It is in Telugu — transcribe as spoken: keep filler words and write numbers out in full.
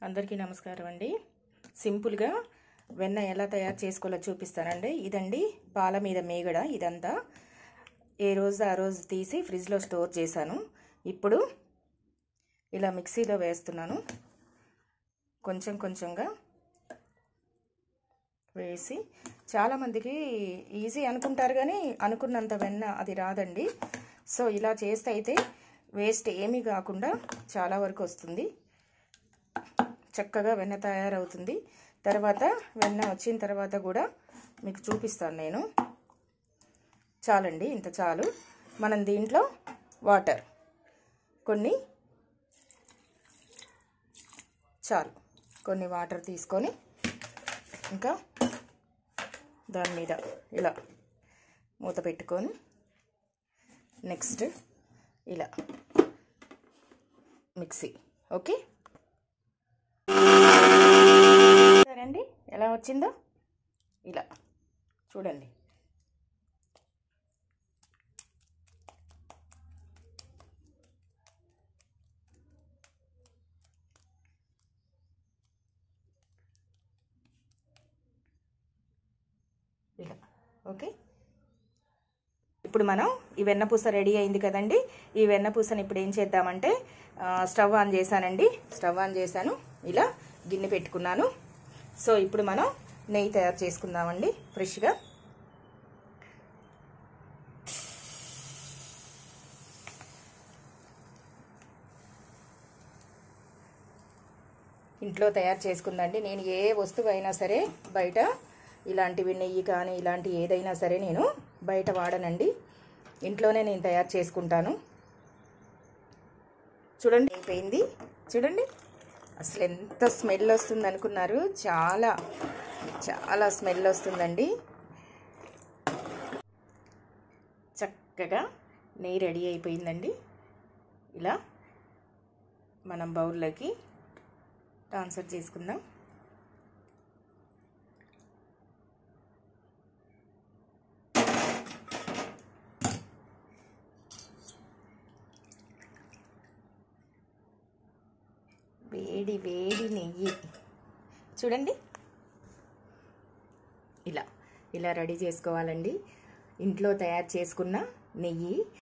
అందరికీ నమస్కారం అండి. సింపుల్గా వెన్న ఎలా తయారు చేసుకోవాలో చూపిస్తానండి. ఇదండి పాల మీద మేగడ. ఇదంతా ఏ రోజు ఆ రోజు తీసి ఫ్రిడ్జ్లో స్టోర్ చేశాను. ఇప్పుడు ఇలా మిక్సీలో వేస్తున్నాను. కొంచెం కొంచెంగా వేసి, చాలామందికి ఈజీ అనుకుంటారు కానీ అనుకున్నంత వెన్న అది రాదండి. సో ఇలా చేస్తే అయితే వేస్ట్ ఏమీ కాకుండా చాలా వరకు వస్తుంది. చక్కగా వెన్న తయారవుతుంది. తర్వాత వెన్న వచ్చిన తర్వాత కూడా మీకు చూపిస్తాను నేను. చాలండి, ఇంత చాలు. మనం దీంట్లో వాటర్ కొన్ని చాలు కొన్ని వాటర్ తీసుకొని ఇంకా దాని మీద ఇలా మూత పెట్టుకొని నెక్స్ట్ ఇలా మిక్సీ. ఓకే, సరేండి, ఎలా వచ్చిందో ఇలా చూడండి. ఇలా ఓకే. ఇప్పుడు మనం ఈ వెన్నపూస రెడీ అయింది కదండి. ఈ వెన్నపూసని ఇప్పుడు ఏం చేద్దామంటే, స్టవ్ ఆన్ చేశానండి. స్టవ్ ఆన్ చేశాను, ఇలా గిన్నె పెట్టుకున్నాను. సో ఇప్పుడు మనం నెయ్యి తయారు చేసుకుందామండి ఫ్రెష్గా. ఇంట్లో తయారు చేసుకుందండి. నేను ఏ వస్తువు అయినా సరే బయట, ఇలాంటివి నెయ్యి కానీ ఇలాంటి ఏదైనా సరే నేను బయట వాడనండి. ఇంట్లోనే నేను తయారు చేసుకుంటాను. చూడండి, అయిపోయింది. చూడండి అసలు ఎంత స్మెల్ వస్తుంది అనుకున్నారు. చాలా చాలా స్మెల్ వస్తుందండి. చక్కగా నెయ్యి రెడీ అయిపోయిందండి. ఇలా మనం బౌల్లోకి ట్రాన్స్ఫర్ చేసుకుందాం. వేడి వేడి నెయ్యి చూడండి. ఇలా ఇలా రెడీ చేసుకోవాలండి. ఇంట్లో తయారు చేసుకున్న నెయ్యి.